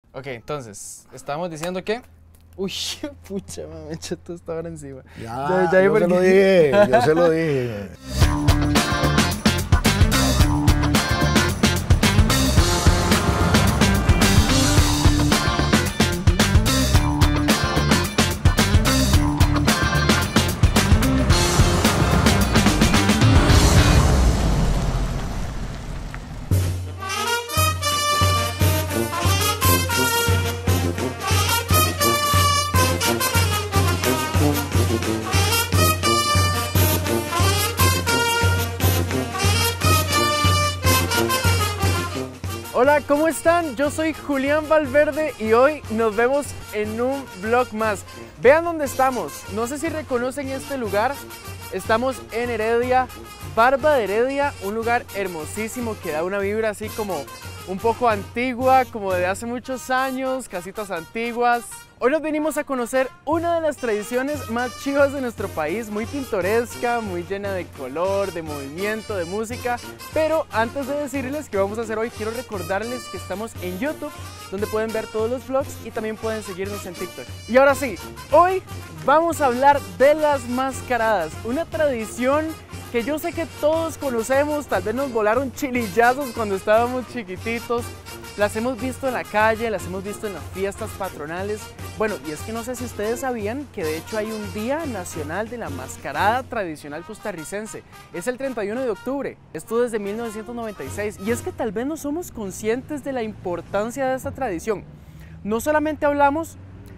Ok, entonces, estábamos diciendo que... Uy, pucha, me eché toda esta hora encima. Ya, yo se lo dije, yo se lo dije. Hola, ¿cómo están? Yo soy Julián Valverde y hoy nos vemos en un vlog más. Vean dónde estamos. No sé si reconocen este lugar. Estamos en Heredia, Barba de Heredia, un lugar hermosísimo que da una vibra así como un poco antigua, como de hace muchos años, casitas antiguas. Hoy nos venimos a conocer una de las tradiciones más chivas de nuestro país, muy pintoresca, muy llena de color, de movimiento, de música. Pero antes de decirles qué vamos a hacer hoy, quiero recordarles que estamos en YouTube, donde pueden ver todos los vlogs y también pueden seguirnos en TikTok. Y ahora sí, hoy vamos a hablar de las mascaradas, una tradición que yo sé que todos conocemos, tal vez nos volaron chilillazos cuando estábamos chiquititos. Las hemos visto en la calle, las hemos visto en las fiestas patronales. Bueno, y es que no sé si ustedes sabían que de hecho hay un Día Nacional de la Mascarada Tradicional Costarricense. Es el 31 de octubre, esto desde 1996. Y es que tal vez no somos conscientes de la importancia de esta tradición. No solamente hablamos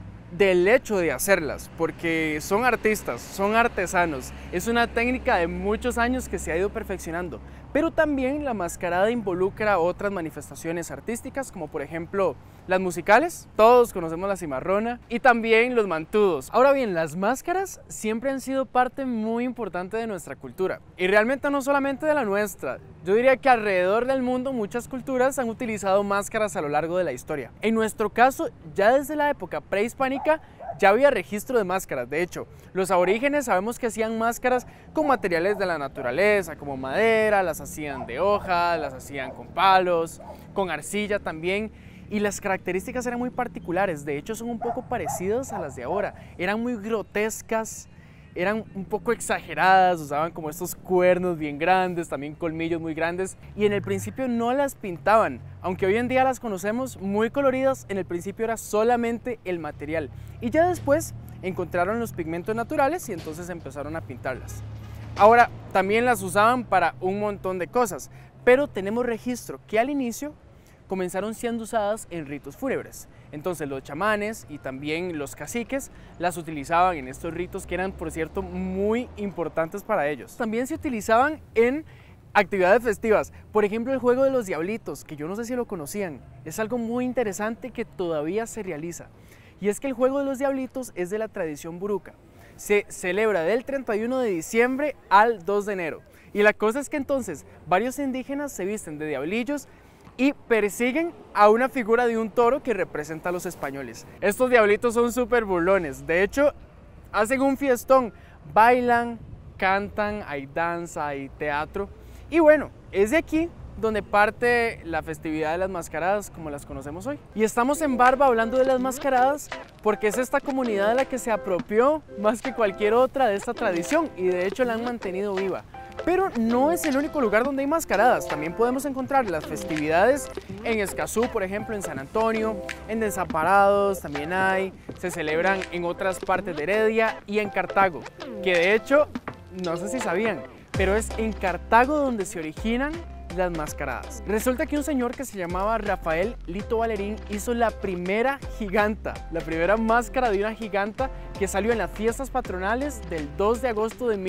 del hecho de hacerlas, porque son artistas, son artesanos, es una técnica de muchos años que se ha ido perfeccionando, pero también la mascarada involucra otras manifestaciones artísticas, como por ejemplo las musicales, todos conocemos la cimarrona, y también los mantudos. Ahora bien, las máscaras siempre han sido parte muy importante de nuestra cultura, y realmente no solamente de la nuestra. Yo diría que alrededor del mundo muchas culturas han utilizado máscaras a lo largo de la historia. En nuestro caso, ya desde la época prehispánica, ya había registro de máscaras. De hecho, los aborígenes sabemos que hacían máscaras con materiales de la naturaleza, como madera, las hacían de hoja, las hacían con palos, con arcilla también. Y las características eran muy particulares, de hecho son un poco parecidas a las de ahora. Eran muy grotescas, eran un poco exageradas, usaban como estos cuernos bien grandes, también colmillos muy grandes, y en el principio no las pintaban, aunque hoy en día las conocemos muy coloridas. En el principio era solamente el material, y ya después encontraron los pigmentos naturales y entonces empezaron a pintarlas. Ahora también las usaban para un montón de cosas, pero tenemos registro que al inicio comenzaron siendo usadas en ritos fúnebres. Entonces los chamanes y también los caciques las utilizaban en estos ritos, que eran, por cierto, muy importantes para ellos. También se utilizaban en actividades festivas, por ejemplo el juego de los diablitos, que yo no sé si lo conocían. Es algo muy interesante que todavía se realiza, y es que el juego de los diablitos es de la tradición buruca. Se celebra del 31 de diciembre al 2 de enero, y la cosa es que entonces varios indígenas se visten de diablillos y persiguen a una figura de un toro que representa a los españoles. Estos diablitos son súper burlones, de hecho hacen un fiestón, bailan, cantan, hay danza, hay teatro, y bueno, es de aquí donde parte la festividad de las mascaradas como las conocemos hoy. Y estamos en Barba hablando de las mascaradas porque es esta comunidad la que se apropió más que cualquier otra de esta tradición, y de hecho la han mantenido viva. Pero no es el único lugar donde hay mascaradas. También podemos encontrar las festividades en Escazú, por ejemplo, en San Antonio, en Desamparados también hay, se celebran en otras partes de Heredia y en Cartago, que de hecho, no sé si sabían, pero es en Cartago donde se originan las mascaradas. Resulta que un señor que se llamaba Rafael Lito Valerín hizo la primera giganta, la primera máscara de una giganta, que salió en las fiestas patronales del 2 de agosto de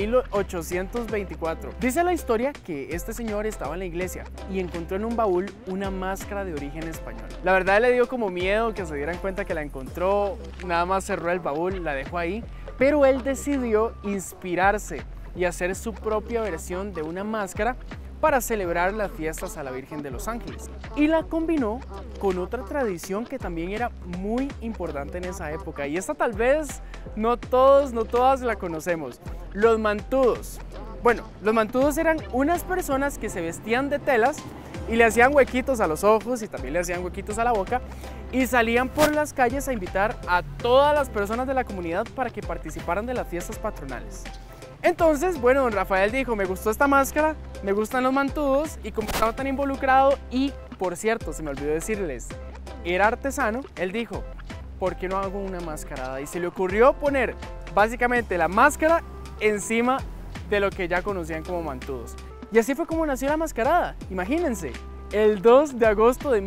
1824. Dice la historia que este señor estaba en la iglesia y encontró en un baúl una máscara de origen español. La verdad le dio como miedo que se dieran cuenta que la encontró, nada más cerró el baúl, la dejó ahí, pero él decidió inspirarse y hacer su propia versión de una máscara para celebrar las fiestas a la Virgen de los Ángeles, y la combinó con otra tradición que también era muy importante en esa época, y esta tal vez no todos, no todas la conocemos: los mantudos. Bueno, los mantudos eran unas personas que se vestían de telas y le hacían huequitos a los ojos y también le hacían huequitos a la boca, y salían por las calles a invitar a todas las personas de la comunidad para que participaran de las fiestas patronales. Entonces, bueno, don Rafael dijo, me gustó esta máscara, me gustan los mantudos, y como estaba tan involucrado, y por cierto, se me olvidó decirles, era artesano, él dijo, ¿por qué no hago una mascarada? Y se le ocurrió poner básicamente la máscara encima de lo que ya conocían como mantudos. Y así fue como nació la mascarada, imagínense, el 2 de agosto de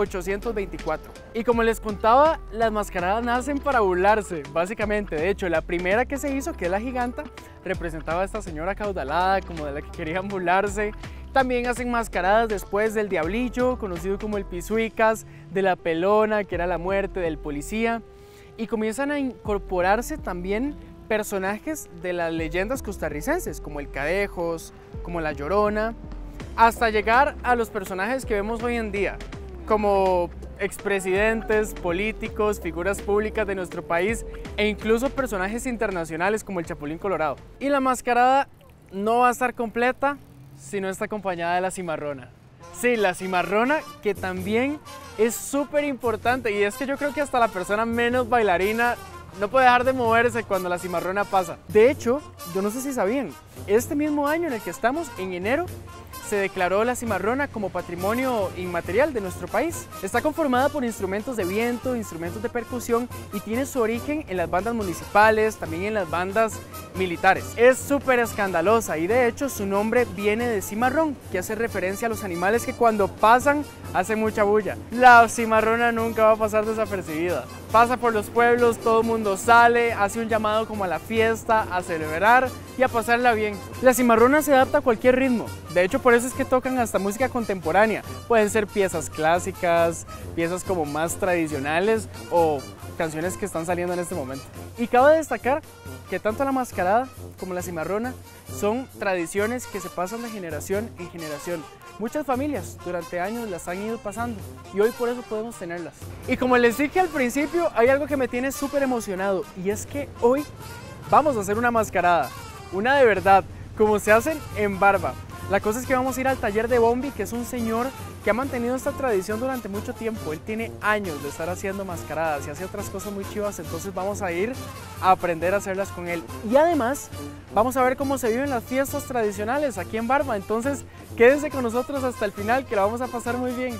1824. Y como les contaba, las mascaradas nacen para burlarse, básicamente. De hecho, la primera que se hizo, que es la giganta, representaba a esta señora acaudalada, como de la que querían burlarse. También hacen mascaradas después del diablillo, conocido como el pisuicas, de la pelona, que era la muerte del policía. Y comienzan a incorporarse también personajes de las leyendas costarricenses, como el Cadejos, como la Llorona, hasta llegar a los personajes que vemos hoy en día, como expresidentes, políticos, figuras públicas de nuestro país e incluso personajes internacionales como el Chapulín Colorado. Y la mascarada no va a estar completa si no está acompañada de la cimarrona. Sí, la cimarrona, que también es súper importante, y es que yo creo que hasta la persona menos bailarina no puede dejar de moverse cuando la cimarrona pasa. De hecho, yo no sé si sabían, este mismo año en el que estamos, en enero, se declaró la cimarrona como patrimonio inmaterial de nuestro país. Está conformada por instrumentos de viento, instrumentos de percusión, y tiene su origen en las bandas municipales, también en las bandas militares. Es súper escandalosa y de hecho su nombre viene de cimarrón, que hace referencia a los animales que cuando pasan hacen mucha bulla. La cimarrona nunca va a pasar desapercibida. Pasa por los pueblos, todo el mundo sale, hace un llamado como a la fiesta, a celebrar y a pasarla bien. La cimarrona se adapta a cualquier ritmo. De hecho, por eso es que tocan hasta música contemporánea. Pueden ser piezas clásicas, piezas como más tradicionales o canciones que están saliendo en este momento. Y cabe destacar que tanto la mascarada como la cimarrona son tradiciones que se pasan de generación en generación. Muchas familias durante años las han ido pasando y hoy por eso podemos tenerlas. Y como les dije al principio, hay algo que me tiene súper emocionado, y es que hoy vamos a hacer una mascarada, una de verdad, como se hacen en Barba. La cosa es que vamos a ir al taller de Bombi, que es un señor que ha mantenido esta tradición durante mucho tiempo. Él tiene años de estar haciendo mascaradas y hace otras cosas muy chivas, entonces vamos a ir a aprender a hacerlas con él. Y además vamos a ver cómo se viven las fiestas tradicionales aquí en Barba, entonces quédense con nosotros hasta el final, que la vamos a pasar muy bien.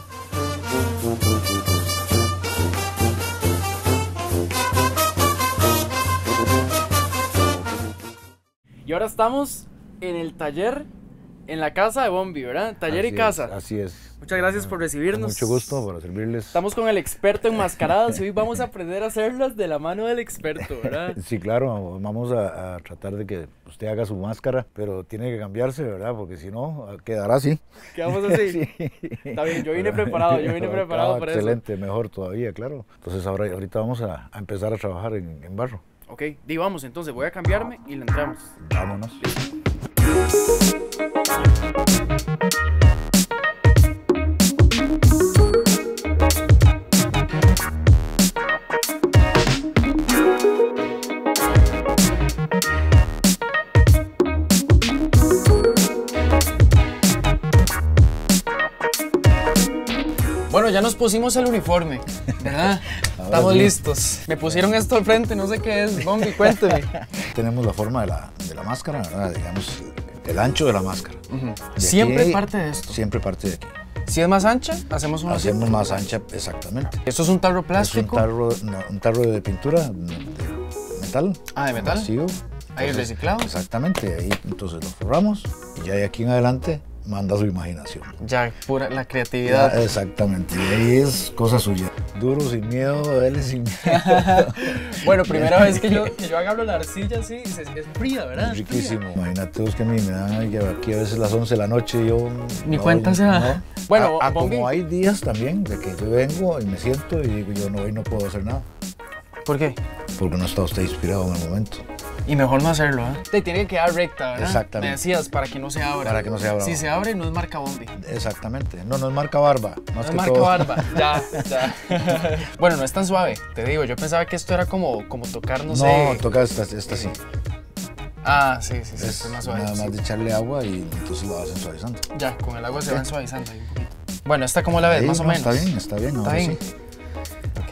Y ahora estamos en el taller, en la casa de Bombi, ¿verdad? Taller y casa. Así es. Muchas gracias por recibirnos. Con mucho gusto, para servirles. Estamos con el experto en mascaradas y hoy vamos a aprender a hacerlas de la mano del experto, ¿verdad? Sí, claro, vamos a tratar de que usted haga su máscara, pero tiene que cambiarse, ¿verdad? Porque si no, quedará así. ¿Quedamos así? Sí. Está bien, yo vine preparado para eso. Excelente, mejor todavía, claro. Entonces ahorita vamos a empezar a trabajar en barro. Ok, di vamos, entonces voy a cambiarme y le entramos. Vámonos. Bueno, ya nos pusimos el uniforme, ¿verdad? Estamos sí. Listos. Me pusieron esto al frente, no sé qué es. Bombi, cuénteme. Tenemos la forma de la máscara, ¿verdad? Digamos, el ancho de la máscara. Siempre parte de esto. Siempre parte de aquí. Si es más ancha, hacemos una. Hacemos más ancha, exactamente. ¿Esto es un tarro plástico? Es un tarro de pintura de metal. Ah, ¿de metal? Vacío. Ahí reciclado. Exactamente, ahí entonces lo forramos y ya de aquí en adelante manda su imaginación. Ya, pura la creatividad. Ya, exactamente, y ahí es cosa suya. Duro, sin miedo, él es sin miedo. Bueno, primera vez que yo agarro la arcilla así, es fría, ¿verdad? Es riquísimo. Imagínate vos que a mí me dan aquí a veces las 11 de la noche y yo... Ni cuenta se da. Bueno, como hay días también de que yo vengo y me siento y digo yo hoy no puedo hacer nada. ¿Por qué? Porque no está usted inspirado en el momento. Y mejor no hacerlo, ¿eh? Te tiene que quedar recta, ¿verdad? Exactamente. Me decías, para que no se abra. Para que no se abra. Si se abre, no es marca Bombi. Exactamente. No es marca Barba. Más no que es marca todo. Barba. Ya. Bueno, no es tan suave, te digo. Yo pensaba que esto era como tocar, no sé. No, toca esta sí. Ah, sí, es más suave. Nada más de echarle agua y entonces lo hacen suavizando. Ya, con el agua se van suavizando ahí un poquito. Bueno, ¿esta cómo la ves? Ahí, más o menos. Está bien. Está bien. Sí.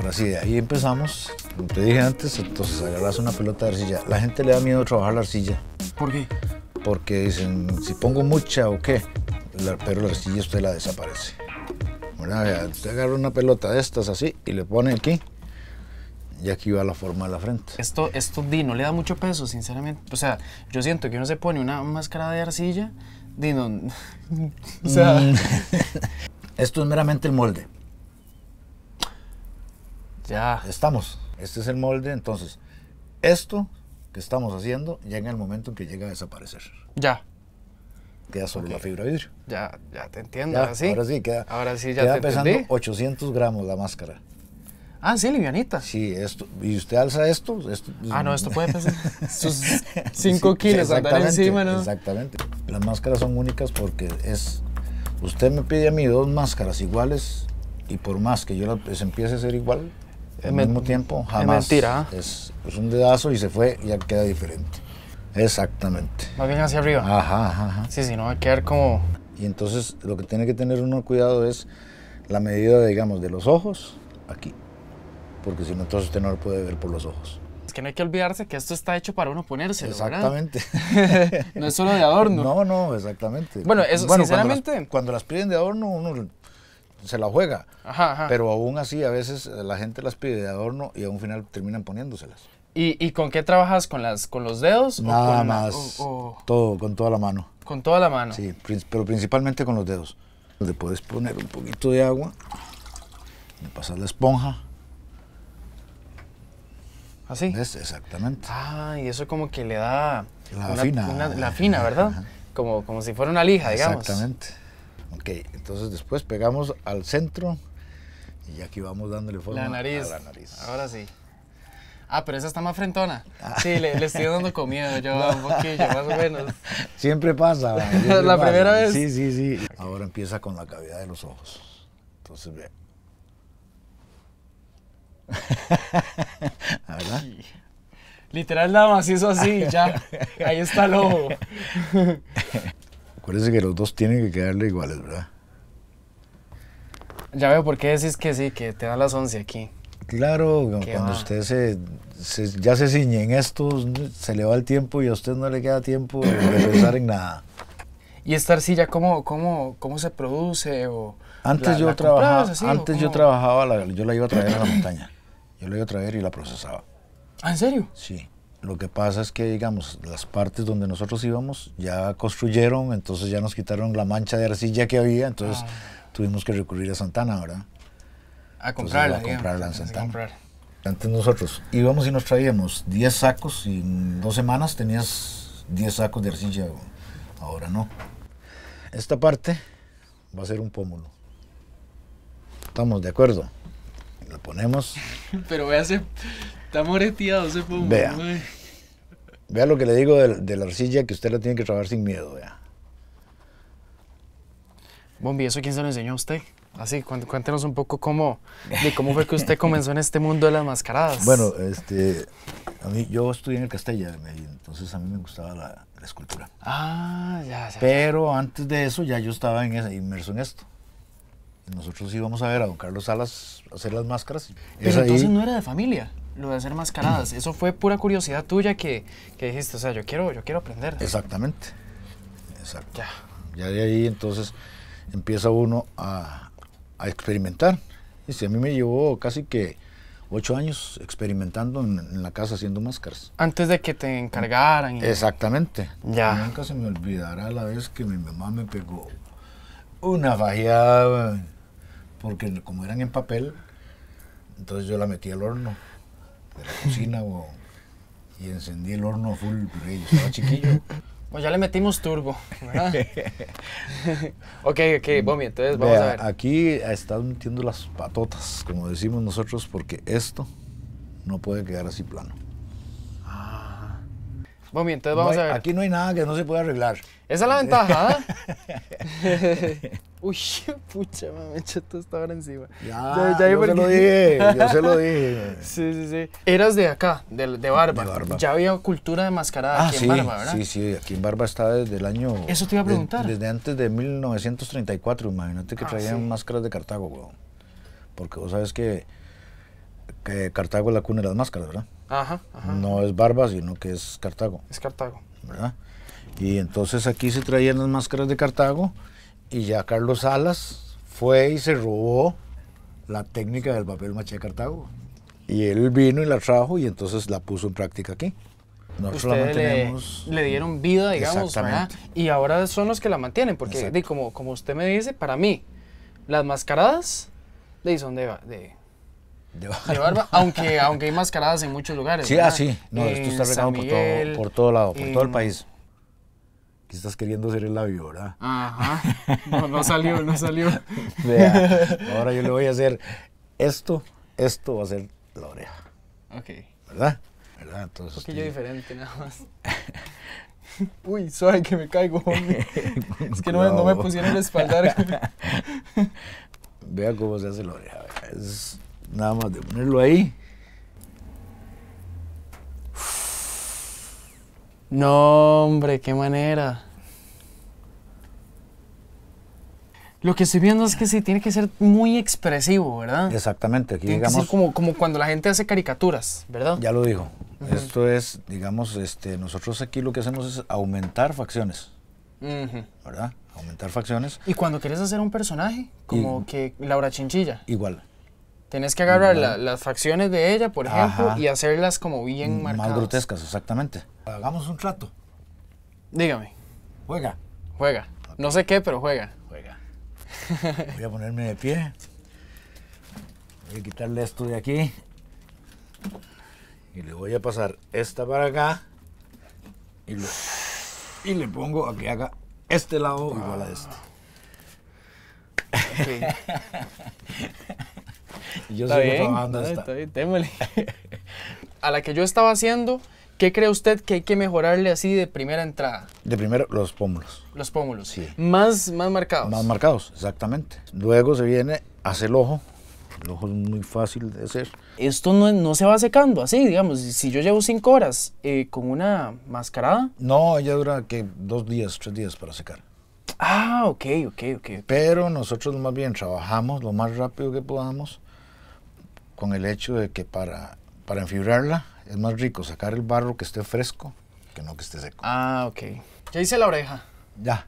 Ahora sí, de ahí empezamos. Como te dije antes, entonces agarras una pelota de arcilla. La gente le da miedo trabajar la arcilla. ¿Por qué? Porque dicen, si pongo mucha o qué, pero la arcilla usted la desaparece. ¿Verdad? Usted agarra una pelota de estas así y le pone aquí. Y aquí va la forma de la frente. Esto no le da mucho peso, sinceramente. O sea, yo siento que uno se pone una máscara de arcilla, no, o sea... Esto es meramente el molde. Ya. Estamos. Este es el molde, entonces, esto que estamos haciendo llega el momento en que llega a desaparecer. Ya. Queda solo la fibra de vidrio. Ya te entiendo, Ya, ahora sí, ya queda te pesando entendí. 800 gramos la máscara. Ah, sí, livianita. Sí, esto, y usted alza esto. Ah, no, esto puede pesar sus 5 kilos, andar encima, ¿no? Exactamente. Las máscaras son únicas porque usted me pide a mí 2 máscaras iguales y por más que yo las empiece a hacer igual, al mismo tiempo, jamás. Es mentira. Es un dedazo y se fue y ya queda diferente. Exactamente. Más bien hacia arriba. Ajá. Sí, no va a quedar como... Y entonces lo que tiene que tener uno cuidado es la medida, digamos, de los ojos aquí. Porque si no, entonces usted no lo puede ver por los ojos. Es que no hay que olvidarse que esto está hecho para uno ponérselo, Exactamente. ¿verdad? No es solo de adorno. No, exactamente. Bueno, eso, sinceramente... Cuando las piden de adorno, uno se la juega. Ajá. Pero aún así, a veces la gente las pide de adorno y a un final terminan poniéndoselas. ¿Y con qué trabajas? ¿Con los dedos? Nada o con más, todo, con toda la mano. Con toda la mano. Sí, pero principalmente con los dedos. Le puedes poner un poquito de agua, le pasas la esponja. ¿Así? ¿Ves? Exactamente. Ah, y eso como que le da... La fina, ¿verdad? Ajá. Como si fuera una lija, digamos. Exactamente. Ok, entonces después pegamos al centro y aquí vamos dándole forma a la nariz. Ahora sí. Ah, pero esa está más frentona. Sí, le estoy dando comida yo un poquillo, más o menos. Siempre pasa. La primera vez. Sí. Ahora empieza con la cavidad de los ojos. Entonces, ve. ¿Verdad? Literal nada más hizo así, ya. Ahí está el ojo. Acuérdese que los dos tienen que quedarle iguales, ¿verdad? Ya veo por qué decís que sí, que te da las 11 aquí. Claro, cuando usted ya se ciñe en esto, se le va el tiempo y a usted no le queda tiempo de pensar en nada. ¿Y esta arcilla cómo se produce? Antes yo trabajaba, yo la iba a traer a la montaña. Yo la iba a traer y la procesaba. ¿Ah, en serio? Sí. Lo que pasa es que, digamos, las partes donde nosotros íbamos ya construyeron, entonces ya nos quitaron la mancha de arcilla que había, entonces tuvimos que recurrir a Santana, ¿verdad? A comprarla, entonces, a comprarla en Santana. Antes nosotros íbamos y nos traíamos 10 sacos y en 2 semanas tenías 10 sacos de arcilla. Ahora no. Esta parte va a ser un pómulo. ¿Estamos de acuerdo? Lo ponemos. Pero vea, está moreteado ese pómulo. Vea lo que le digo de la arcilla, que usted la tiene que trabajar sin miedo, vea. Bombi, ¿eso quién se lo enseñó a usted? Así, cuéntenos un poco cómo fue que usted comenzó en este mundo de las mascaradas. Bueno, yo estudié en el Castella de Medellín, entonces a mí me gustaba la escultura. Ah, ya. Pero antes de eso ya yo estaba inmerso en esto. Nosotros íbamos a ver a don Carlos Salas hacer las máscaras. Pero entonces no era de familia lo de hacer mascaradas. Eso fue pura curiosidad tuya que dijiste, o sea, yo quiero aprender. Exactamente. Exacto. Ya de ahí entonces empieza uno a experimentar. Y si a mí me llevó casi que 8 años experimentando en la casa haciendo máscaras. Antes de que te encargaran. Exactamente. Ya. Nunca se me olvidará la vez que mi mamá me pegó una fajeada, porque como eran en papel, entonces yo la metí al horno de la cocina y encendí el horno a full, porque yo estaba chiquillo. Pues ya le metimos turbo, ¿verdad? Ok, Bombi, entonces vamos a ver. Aquí están metiendo las patotas, como decimos nosotros, porque esto no puede quedar así plano. Bombi, entonces vamos a ver. Aquí no hay nada que no se pueda arreglar. Esa es la ventaja, Uy, pucha, me eché toda esta hora encima. Yo se lo dije. Sí. Eras de acá, de Barba. De Barba. Ya había cultura de mascarada aquí en Barba, ¿verdad? Sí, aquí en Barba está desde el año... Eso te iba a preguntar. Desde antes de 1934, imagínate que traían máscaras de Cartago, weón. Porque vos sabes que Cartago es la cuna de las máscaras, ¿verdad? Ajá, ajá. No es Barba, sino que es Cartago, Es Cartago. ¿verdad? Y entonces aquí se traían las máscaras de Cartago y ya Carlos Salas fue y se robó la técnica del papel maché de Cartago. Y él vino y la trajo y entonces la puso en práctica aquí. Nosotros la Ustedes mantenemos. le dieron vida, digamos, ¿verdad? Exactamente. Y ahora son los que la mantienen, porque Exacto. como usted me dice, para mí, las mascaradas son de Barba, aunque hay mascaradas en muchos lugares. Sí, ¿verdad? sí. No, esto está regado San Miguel, por todo lado, por todo el en- país. Aquí estás queriendo hacer el labio, ¿verdad? Ajá. No salió, no salió. Vea, ahora yo le voy a hacer esto va a ser la oreja, Ok. ¿verdad? Un Entonces, poquillo diferente, nada más. Uy, suave que me caigo, hombre. Es que no me pusieron el espaldar. Vea cómo se hace la oreja. Vea. Es nada más de ponerlo ahí. No, hombre, qué manera. Lo que estoy viendo es que sí, tiene que ser muy expresivo, ¿verdad? Exactamente, aquí Tiene que digamos, ser como cuando la gente hace caricaturas, ¿verdad? ya lo dijo. Esto es, digamos, nosotros aquí lo que hacemos es aumentar facciones, Ujú. ¿verdad? Aumentar facciones, Y cuando quieres hacer un personaje, como que Laura Chinchilla, igual, tenés que agarrar Igual. las facciones de ella, por ejemplo, Ajá. y hacerlas como bien marcadas. más grotescas, exactamente. Hagamos un trato. Dígame, Juega. juega. No sé qué, pero juega. Juega. Voy a ponerme de pie. Voy a quitarle esto de aquí. Y le voy a pasar esta para acá. Y le pongo a que haga este lado igual a este. Ok. Y yo Está sigo bien, trabajando esta. está bien, démosle. A la que yo estaba haciendo, ¿qué cree usted que hay que mejorarle así de primera entrada? De primero, los pómulos. Los pómulos. Sí. Más marcados. Más marcados, exactamente. Luego se viene, hace el ojo. El ojo es muy fácil de hacer. Esto no se va secando así, digamos. Si yo llevo 5 horas con una mascarada. No, ella dura que 2 días, 3 días para secar. Ah, ok. Pero nosotros más bien trabajamos lo más rápido que podamos con el hecho de que para enfibrarla es más rico sacar el barro que esté fresco que no que esté seco. Ah, ok. Ya hice la oreja. Ya.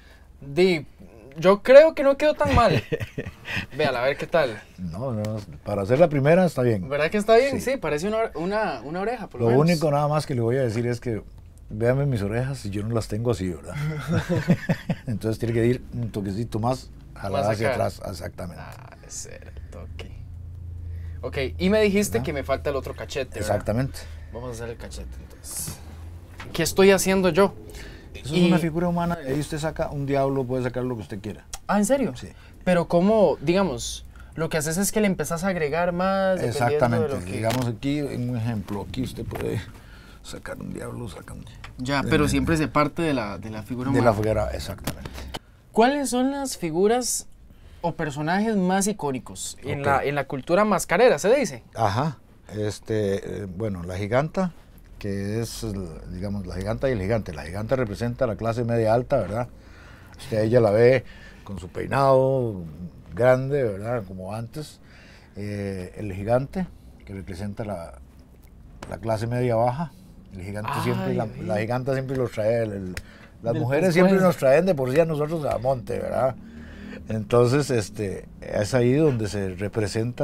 Yo creo que no quedó tan mal. Véala, a ver qué tal. No, para hacer la primera está bien. ¿Verdad que está bien? Sí. Sí, parece una oreja, por lo Lo menos. único nada más que le voy a decir es que véame mis orejas y yo no las tengo así, ¿verdad? Entonces tiene que ir un toquecito más jalada Más hacia acá. atrás, exactamente. Ah, ese era el toque. Ok, y me dijiste ¿Verdad? que me falta el otro cachete, ¿verdad? Exactamente. Vamos a hacer el cachete entonces. ¿Qué estoy haciendo yo? Eso es una figura humana, ahí usted saca un diablo, puede sacar lo que usted quiera. Ah, ¿en serio? Sí. Pero como, digamos, lo que haces es que le empezás a agregar más dependiendo Exactamente, de lo que... digamos aquí, en un ejemplo, aquí usted puede sacar un diablo, sacar un... Ya, pero siempre se parte de la figura De humana. la figura, exactamente. ¿Cuáles son las figuras o personajes más icónicos en Ok. la cultura mascarera, se dice? Ajá, bueno, la giganta, que es, digamos, la giganta y el gigante. La giganta representa la clase media alta, ¿verdad? Usted a ella la ve con su peinado grande, ¿verdad? Como antes. El gigante, que representa la clase media baja. El gigante siempre, la giganta siempre los trae, las Del mujeres siempre pescuezo. nos traen de por sí a nosotros a monte, ¿verdad? Entonces, es ahí donde se representa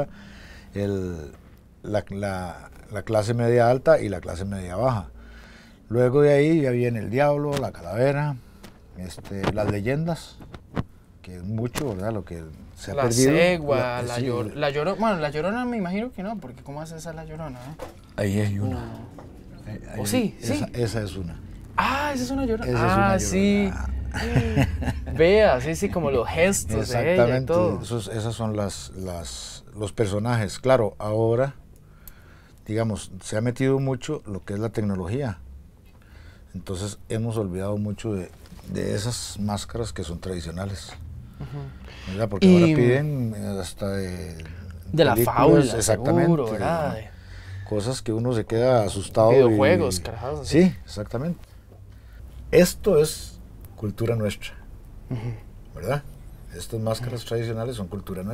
la clase media alta y la clase media baja. Luego de ahí ya viene el diablo, la calavera, las leyendas, que es mucho, ¿verdad? Lo que se ha La perdido. cegua, Sí, la llorona. Bueno, la llorona me imagino que no, porque ¿cómo hace esa la llorona? ahí hay una. Oh, sí, sí. Esa es una. Ah, esa es una llorona. Esa es una sí. llorona. Vea, sí, como los gestos de ella y Exactamente, todo. esas son los personajes. Claro, ahora, digamos, se ha metido mucho lo que es la tecnología. Entonces hemos olvidado mucho de esas máscaras que son tradicionales. ¿Verdad? Porque ahora piden hasta de la películas, fábula, exactamente, seguro, ¿verdad? cosas que uno se queda asustado. Videojuegos, carajados así. Sí, exactamente. Esto es cultura nuestra, ¿verdad? Estas máscaras tradicionales son cultura nuestra.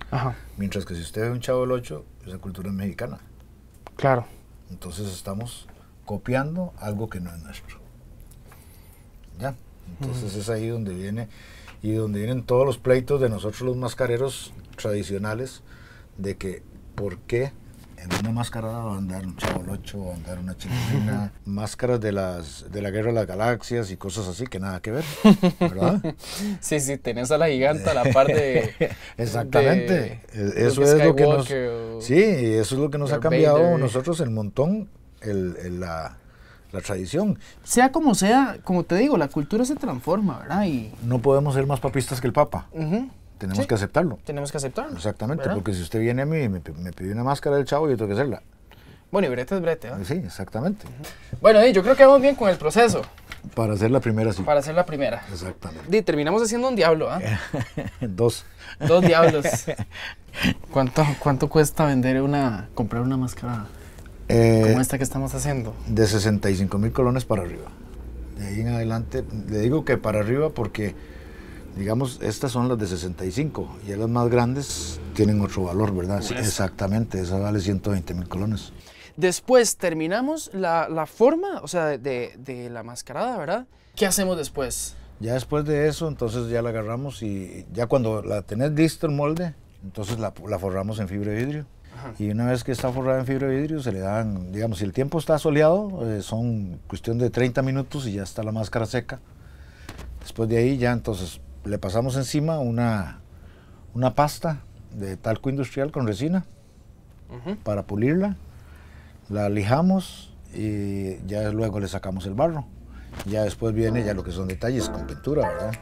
Ajá. Mientras que si usted ve un Chavo del Ocho, esa cultura es mexicana. Claro. Entonces estamos copiando algo que no es nuestro. ¿Ya? Entonces es ahí donde viene, y donde vienen todos los pleitos de nosotros los mascareros tradicionales, de que ¿por qué en una mascarada va a andar un Chavo del Ocho, va a andar una chilindrina, máscaras de la Guerra de las Galaxias y cosas así que nada que ver, ¿verdad? Sí, sí, tenés a la giganta a la par de... Exactamente, de eso es lo que nos... Skywalker Sí, eso es lo que nos ha Darth cambiado Vader. nosotros el montón, la tradición. Sea como sea, como te digo, la cultura se transforma, ¿verdad? Y No podemos ser más papistas que el Papa, tenemos Sí. que aceptarlo. tenemos que aceptarlo. Exactamente, ¿verdad? porque si usted viene a mí y me pide una máscara del Chavo, yo tengo que hacerla. Bueno, y brete es brete, ¿verdad? Sí, exactamente. Bueno, yo creo que vamos bien con el proceso Para hacer la primera, sí. para hacer la primera. Exactamente. Y terminamos haciendo un diablo, ¿ah? 2. 2 diablos. ¿Cuánto cuesta comprar una máscara como esta que estamos haciendo? De 65,000 colones para arriba. De ahí en adelante, le digo que para arriba porque, digamos, estas son las de 65 y las más grandes tienen otro valor, ¿verdad? Sí, exactamente, esa vale 120,000 colones. Después terminamos la forma, o sea, de la mascarada, ¿verdad? ¿Qué hacemos después? Ya después de eso, entonces ya la agarramos y ya cuando la tenés listo el molde, entonces la forramos en fibra de vidrio. Ajá. Y una vez que está forrada en fibra de vidrio, se le dan, digamos, si el tiempo está soleado, son cuestión de 30 minutos y ya está la máscara seca. Después de ahí ya entonces le pasamos encima una pasta de talco industrial con resina para pulirla, la lijamos y ya luego le sacamos el barro. Ya después viene ya lo que son detalles con pintura, ¿verdad?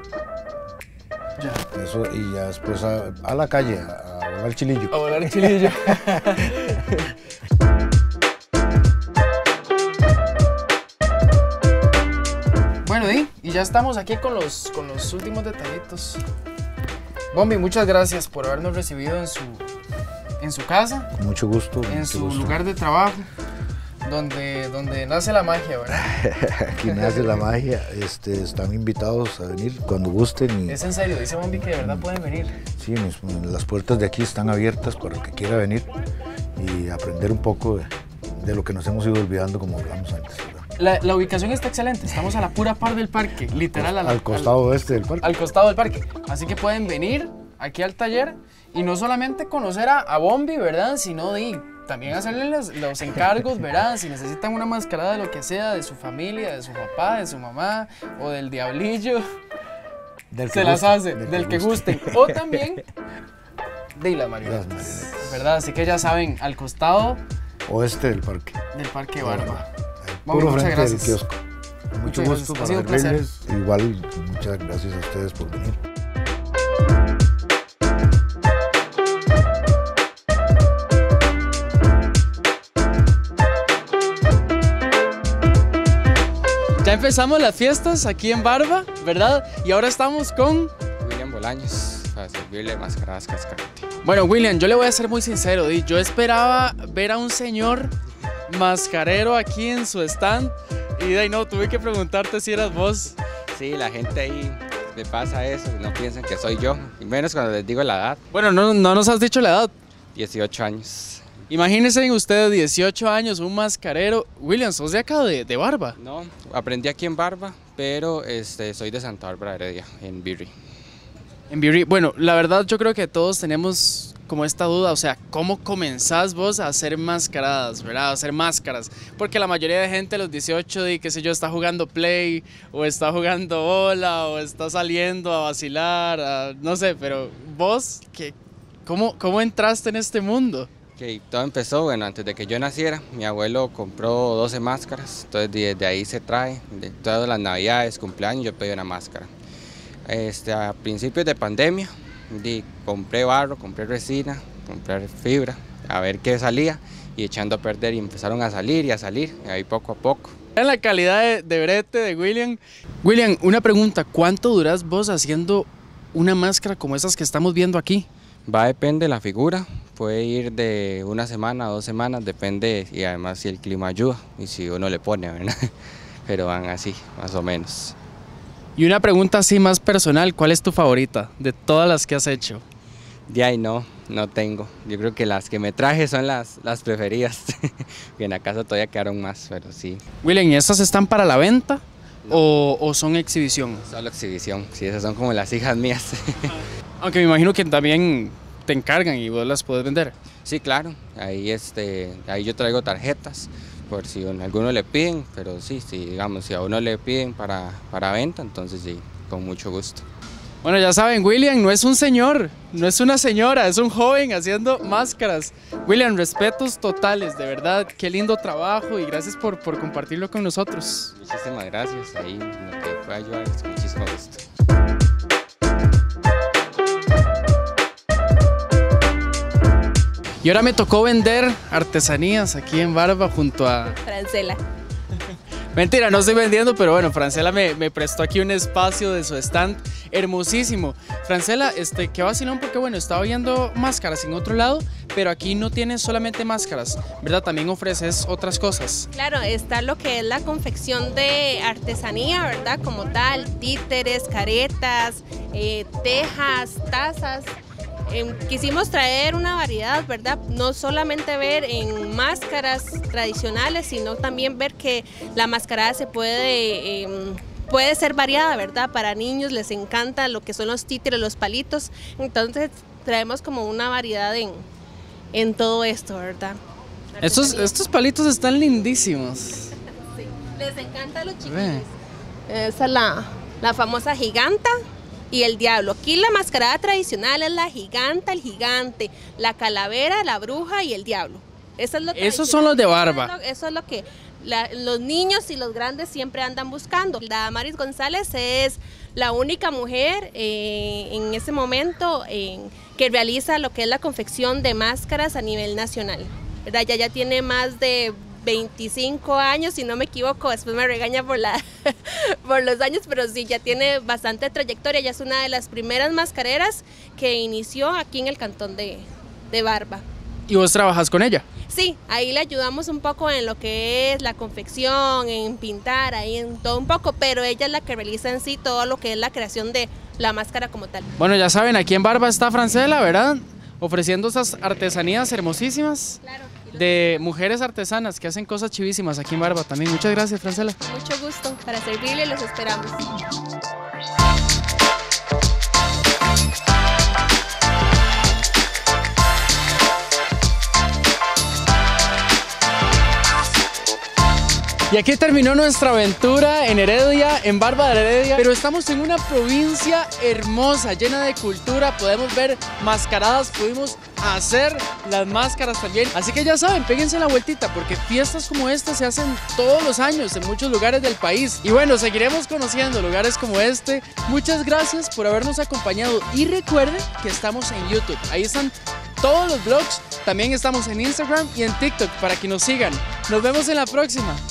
Ya. Eso, y ya después a la calle, a volar chilillo. A volar chilillo. Bueno, y ya estamos aquí con los últimos detallitos. Bombi, muchas gracias por habernos recibido en su casa, Con mucho gusto. en su lugar de trabajo, donde nace la magia, ¿verdad? Aquí nace la magia. Están invitados a venir cuando gusten. Es en serio, dice Bombi que de verdad pueden venir. Sí, las puertas de aquí están abiertas para el que quiera venir y aprender un poco de lo que nos hemos ido olvidando, como hablamos antes, ¿verdad? La ubicación está excelente, estamos a la pura par del parque, literal Al costado oeste del parque. al costado del parque. Así que pueden venir aquí al taller y no solamente conocer a Bombi, ¿verdad? Sino también hacerle los encargos, ¿verdad? Si necesitan una mascarada de lo que sea, de su familia, de su papá, de su mamá o del diablillo, se las hace, del que gusten. O también de las marionetas, ¿verdad? Así que ya saben, al costado Oeste del parque. del Parque Barba. Puro Bombi, muchas frente del gracias. kiosco. Mucho Muchas gusto gracias. Ha para sido un placer. servirles. Igual, muchas gracias a ustedes por venir. Ya empezamos las fiestas aquí en Barba, ¿verdad? Y ahora estamos con... William Bolaños, para servirle mascaradas cascante. Bueno, William, yo le voy a ser muy sincero, yo esperaba ver a un señor mascarero aquí en su stand y no, tuve que preguntarte si eras vos. Sí, la gente ahí le pasa eso, no piensan que soy yo, y menos cuando les digo la edad, Bueno, no nos has dicho la edad. 18 años. Imagínense ustedes, 18 años, un mascarero. William, sos de acá, de Barba. No, aprendí aquí en Barba, pero soy de Santa Bárbara Heredia, en Birri. En Beauty, bueno, la verdad yo creo que todos tenemos como esta duda, o sea, ¿cómo comenzás vos a hacer mascaradas, verdad? A hacer máscaras, porque la mayoría de gente a los 18, qué sé yo, está jugando Play, o está jugando bola, o está saliendo a vacilar, no sé, pero vos, ¿cómo entraste en este mundo? Okay, todo empezó, bueno, antes de que yo naciera, mi abuelo compró 12 máscaras, entonces desde ahí se trae, de todas las navidades, cumpleaños, yo pedí una máscara. A principios de pandemia, compré barro, compré resina, compré fibra, a ver qué salía, y echando a perder, y empezaron a salir, y ahí poco a poco. En la calidad de brete de William. William, una pregunta, ¿cuánto durás vos haciendo una máscara como esas que estamos viendo aquí? Va, depende de la figura, puede ir de 1 semana a 2 semanas, depende, y además si el clima ayuda, y si uno le pone, ¿verdad? Pero van así, más o menos. Y una pregunta así más personal, ¿cuál es tu favorita de todas las que has hecho? De ahí no tengo. Yo creo que las que me traje son las preferidas. Que en la casa todavía quedaron más, pero sí. William, ¿y estas están para la venta o son exhibición? Solo exhibición, sí, esas son como las hijas mías. Aunque me imagino que también te encargan y vos las puedes vender. Sí, claro, ahí yo traigo tarjetas por si a alguno le piden, pero sí, digamos, si a uno le piden para venta, entonces sí, con mucho gusto. Bueno, ya saben, William no es un señor, no es una señora, es un joven haciendo máscaras. William, respetos totales, de verdad, qué lindo trabajo y gracias por compartirlo con nosotros. Muchísimas gracias, ahí en lo que pueda ayudar, es con muchísimo gusto. Y ahora me tocó vender artesanías aquí en Barba junto a Francela. Mentira, no estoy vendiendo, pero bueno, Francela me prestó aquí un espacio de su stand hermosísimo. Francela, qué vacilón porque bueno, estaba viendo máscaras en otro lado, pero aquí no tienes solamente máscaras, ¿verdad? También ofreces otras cosas. Claro, está lo que es la confección de artesanía, ¿verdad? Como tal, títeres, caretas, tejas, tazas. Quisimos traer una variedad, ¿verdad? No solamente ver en máscaras tradicionales, sino también ver que la mascarada se puede ser variada, ¿verdad? Para niños les encanta lo que son los títeres, los palitos, entonces traemos como una variedad en todo esto, ¿verdad? Estos palitos están lindísimos. Sí, les encanta a los chiquillos. Esa es la famosa giganta y el diablo. Aquí la mascarada tradicional es la giganta, el gigante, la calavera, la bruja y el diablo. Eso es lo Esos son los de Barba. Eso es lo que los niños y los grandes siempre andan buscando. La Damaris González es la única mujer en ese momento que realiza lo que es la confección de máscaras a nivel nacional, ¿verdad? Ya tiene más de 25 años, si no me equivoco, después me regaña por los años, pero sí, ya tiene bastante trayectoria, ya es una de las primeras mascareras que inició aquí en el cantón de Barba. ¿Y vos trabajas con ella? Sí, ahí le ayudamos un poco en lo que es la confección, en pintar, ahí en todo un poco, pero ella es la que realiza en sí todo lo que es la creación de la máscara como tal. Bueno, ya saben, aquí en Barba está Francela, ¿verdad? Ofreciendo esas artesanías hermosísimas. Claro. De mujeres artesanas que hacen cosas chivísimas aquí en Barba también. Muchas gracias, Francela. Mucho gusto, para servirle, los esperamos. Y aquí terminó nuestra aventura en Heredia, en Barba de Heredia, pero estamos en una provincia hermosa, llena de cultura, podemos ver mascaradas, pudimos hacer las máscaras también, así que ya saben, péguense la vueltita porque fiestas como esta se hacen todos los años en muchos lugares del país y bueno, seguiremos conociendo lugares como este. Muchas gracias por habernos acompañado y recuerden que estamos en YouTube, ahí están todos los vlogs, también estamos en Instagram y en TikTok para que nos sigan. Nos vemos en la próxima.